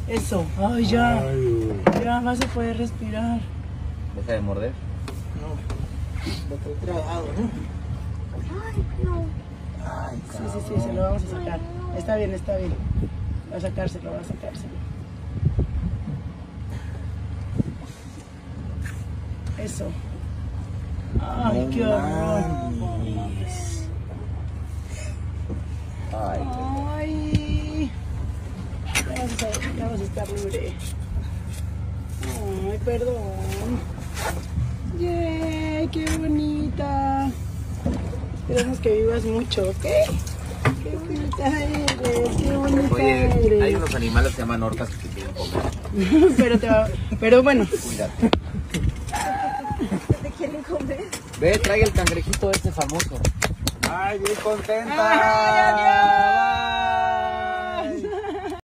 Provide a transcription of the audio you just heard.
Eso. Ay, ya. Ya vas a poder respirar. ¿Deja de morder? No. Lo estoy tragado, ¿no? Ay, no. Ay, Sí, se lo vamos a sacar. Está bien. Va a sacárselo. Eso. Ay, qué horror. Ay. Ya vas a estar libre. Ay, perdón. Yay, qué bonita. Esperamos que vivas mucho, ¿ok? Qué bonita eres, qué bonita Oye, eres. hay unos animales que se llaman orcas que te quieren comer. pero bueno. Cuídate. ¿Te quieren comer? Ve, trae el cangrejito este famoso. Ay, bien contenta. Ay, adiós.